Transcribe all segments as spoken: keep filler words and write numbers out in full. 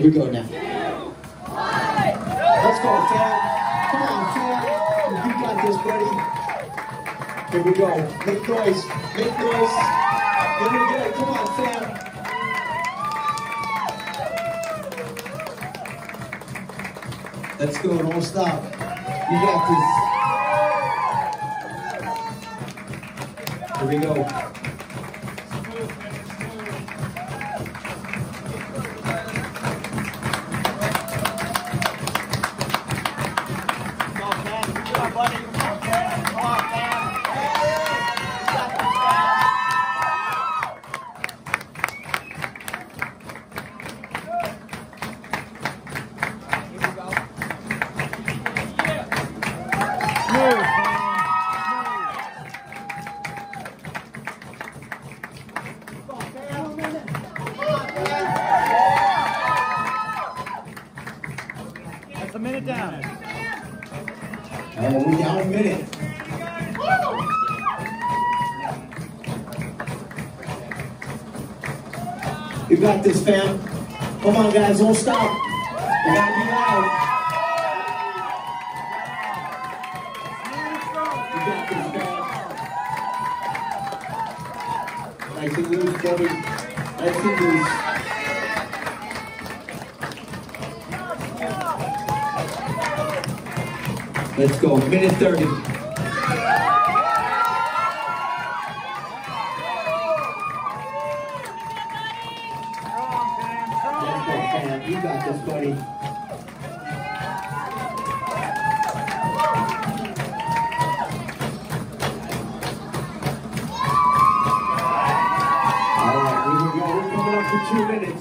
we go now. Let's go, fam. Come on, fam. You got this, buddy. Here we go. Make noise. Make noise. Here we go. Come on, fam. Let's go. Don't stop. You got this. Here we go. A minute down. All right, we're down a minute. You got this, fam. Come on, guys, don't stop. You gotta be loud. You got this, fam. Nice and loose, buddy. Nice and loose. Let's go, minute thirty. Let's go, fam. You got this, buddy. All right, here we go. We're coming up for two minutes.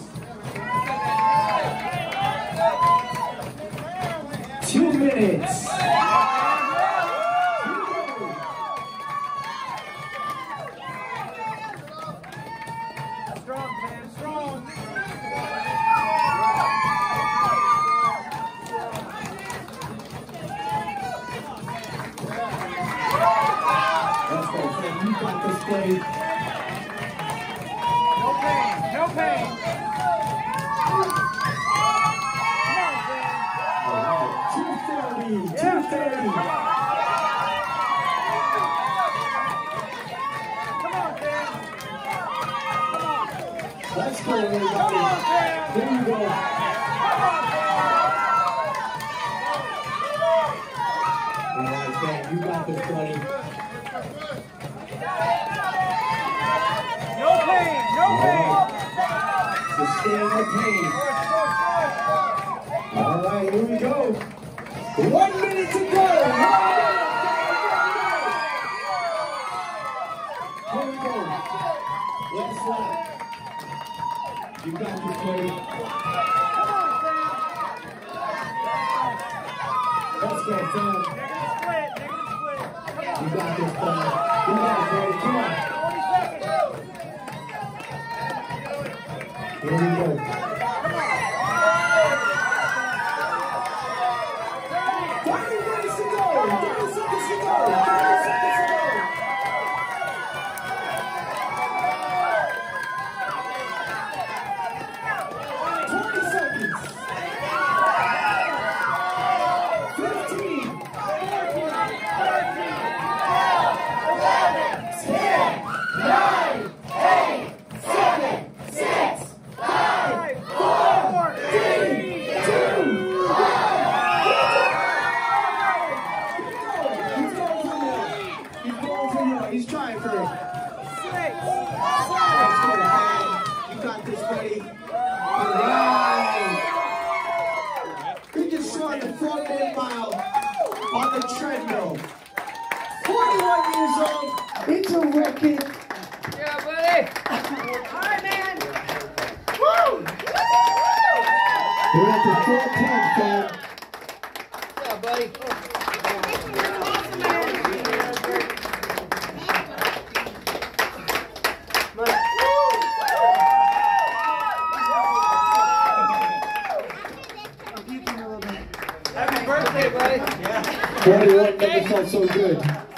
Two minutes. Strong, man, strong. Let's go, fam. You got this, buddy. No pain, no pain. All right, two thirty, two thirty. Come on, Dan. Come on. Let's go, everybody. Come on, Dan. There you go. All right, fam. You got this, buddy. No pain, no pain. Sustain the pain. All right, here we go. One minute to go. Here we go. Last lap. You got this, buddy. Let's go, fam. Negative split, negative split. Come on. You got this, buddy. You got it, buddy. Come on. forty seconds. Here we go. thirty minutes to go. thirty seconds to go. thirty seconds to go. twenty seconds. fifteen. ten. nine. eight. seven. six. five. four. three. two. one. He's going for more. He's going for more. He's trying for it. Six. Let's go, man. You got this, buddy. All right. He just shot the forty-eight mile on the treadmill. forty-one years old. It's a record. Yeah, buddy. All right, man. Woo! We're at the four ten, fam. Yeah, buddy. Happy birthday, buddy. forty-one never felt so good.